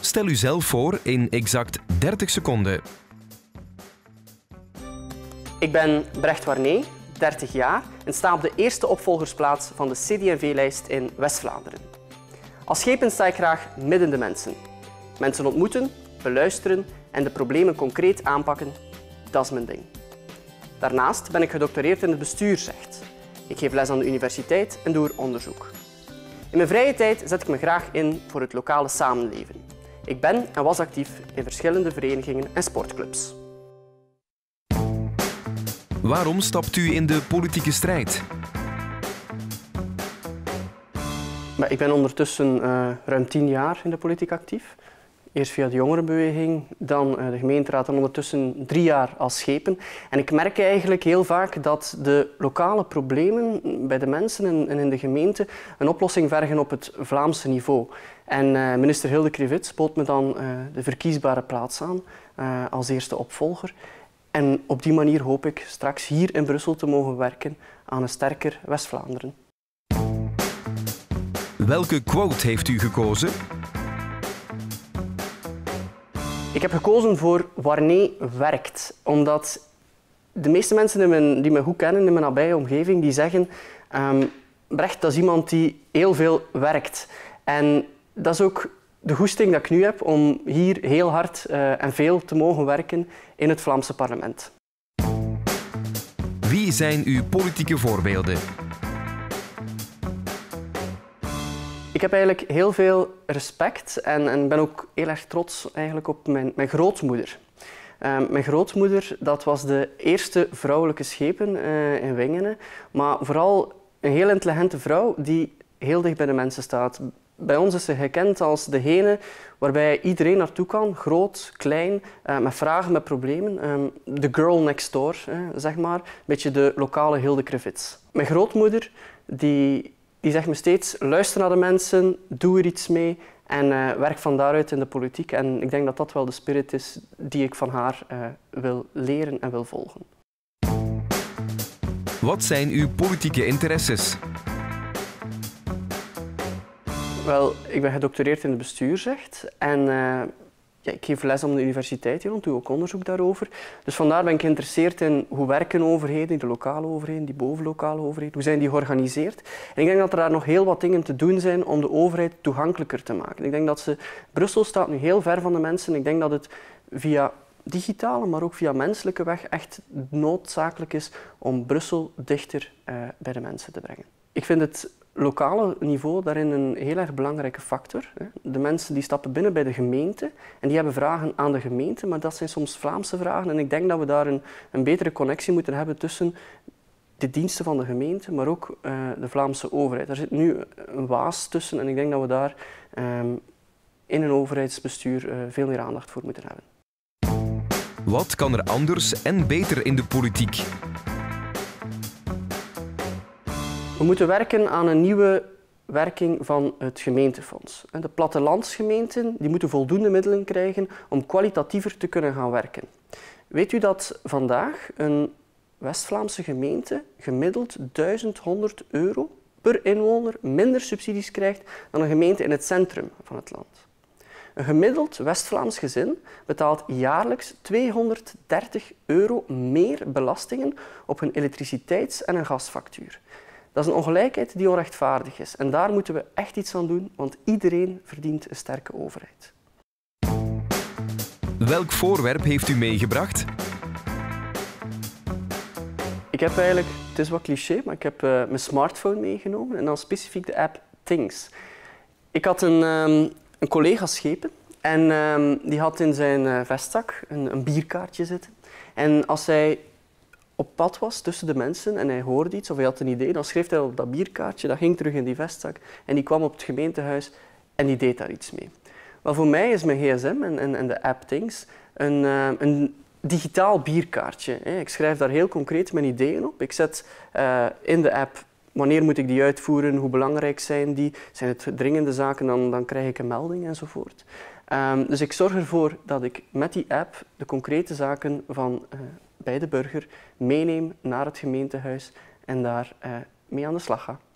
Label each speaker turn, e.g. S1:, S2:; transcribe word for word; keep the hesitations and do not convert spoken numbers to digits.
S1: Stel u zelf voor in exact dertig seconden.
S2: Ik ben Brecht Warnet, dertig jaar en sta op de eerste opvolgersplaats van de C D en V-lijst in West-Vlaanderen. Als schepen sta ik graag midden de mensen. Mensen ontmoeten, beluisteren en de problemen concreet aanpakken, dat is mijn ding. Daarnaast ben ik gedoctoreerd in het bestuursrecht. Ik geef les aan de universiteit en doe er onderzoek. In mijn vrije tijd zet ik me graag in voor het lokale samenleven. Ik ben en was actief in verschillende verenigingen en sportclubs.
S1: Waarom stapt u in de politieke strijd?
S2: Ik ben ondertussen uh, ruim tien jaar in de politiek actief. Eerst via de jongerenbeweging, dan uh, de gemeenteraad en ondertussen drie jaar als schepen. En ik merk eigenlijk heel vaak dat de lokale problemen bij de mensen en in de gemeente een oplossing vergen op het Vlaamse niveau. En uh, minister Hilde Krivits bood me dan uh, de verkiesbare plaats aan uh, als eerste opvolger. En op die manier hoop ik straks hier in Brussel te mogen werken aan een sterker West-Vlaanderen.
S1: Welke quote heeft u gekozen?
S2: Ik heb gekozen voor Warnet werkt, omdat de meeste mensen die me, die me goed kennen in mijn nabije omgeving, die zeggen um, Brecht, dat is iemand die heel veel werkt. En dat is ook de goesting dat ik nu heb om hier heel hard uh, en veel te mogen werken in het Vlaamse parlement.
S1: Wie zijn uw politieke voorbeelden?
S2: Ik heb eigenlijk heel veel respect en, en ben ook heel erg trots eigenlijk op mijn, mijn grootmoeder. Uh, mijn grootmoeder, dat was de eerste vrouwelijke schepen uh, in Wingenen, maar vooral een heel intelligente vrouw die heel dicht bij de mensen staat. Bij ons is ze gekend als degene waarbij iedereen naartoe kan, groot, klein, uh, met vragen, met problemen. Um, the girl next door, uh, zeg maar. Een beetje de lokale Hilde Krivits. Mijn grootmoeder die, die zegt me steeds, luister naar de mensen, doe er iets mee en uh, werk van daaruit in de politiek. En ik denk dat dat wel de spirit is die ik van haar uh, wil leren en wil volgen.
S1: Wat zijn uw politieke interesses?
S2: Wel, ik ben gedoctoreerd in het bestuursrecht en uh, ja, ik geef les aan de universiteit hier, doe ook onderzoek daarover. Dus vandaar ben ik geïnteresseerd in hoe werken overheden, de lokale overheden, die bovenlokale overheden, hoe zijn die georganiseerd. En ik denk dat er daar nog heel wat dingen te doen zijn om de overheid toegankelijker te maken. Ik denk dat ze, Brussel staat nu heel ver van de mensen. Ik denk dat het via digitale, maar ook via menselijke weg echt noodzakelijk is om Brussel dichter uh, bij de mensen te brengen. Ik vind het lokale niveau daarin een heel erg belangrijke factor. De mensen die stappen binnen bij de gemeente en die hebben vragen aan de gemeente, maar dat zijn soms Vlaamse vragen. En ik denk dat we daar een, een betere connectie moeten hebben tussen de diensten van de gemeente, maar ook uh, de Vlaamse overheid. Er zit nu een waas tussen en ik denk dat we daar um, in een overheidsbestuur uh, veel meer aandacht voor moeten hebben.
S1: Wat kan er anders en beter in de politiek?
S2: We moeten werken aan een nieuwe werking van het gemeentefonds. De plattelandsgemeenten die moeten voldoende middelen krijgen om kwalitatiever te kunnen gaan werken. Weet u dat vandaag een West-Vlaamse gemeente gemiddeld duizend honderd euro per inwoner minder subsidies krijgt dan een gemeente in het centrum van het land? Een gemiddeld West-Vlaams gezin betaalt jaarlijks tweehonderddertig euro meer belastingen op een elektriciteits- en een gasfactuur. Dat is een ongelijkheid die onrechtvaardig is. En daar moeten we echt iets aan doen, want iedereen verdient een sterke overheid.
S1: Welk voorwerp heeft u meegebracht?
S2: Ik heb eigenlijk, het is wat cliché, maar ik heb uh, mijn smartphone meegenomen en dan specifiek de app Things. Ik had een, um, een collega schepen en um, die had in zijn uh, vestzak een, een bierkaartje zitten. En als hij op pad was tussen de mensen en hij hoorde iets of hij had een idee, dan schreef hij op dat bierkaartje, dat ging terug in die vestzak en die kwam op het gemeentehuis en die deed daar iets mee. Wel, voor mij is mijn gsm en, en, en de app Things een, uh, een digitaal bierkaartje. Ik schrijf daar heel concreet mijn ideeën op. Ik zet uh, in de app wanneer moet ik die uitvoeren, hoe belangrijk zijn die, zijn het dringende zaken, dan, dan krijg ik een melding enzovoort. Um, dus ik zorg ervoor dat ik met die app de concrete zaken van uh, bij de burger meeneem naar het gemeentehuis en daar uh, mee aan de slag ga.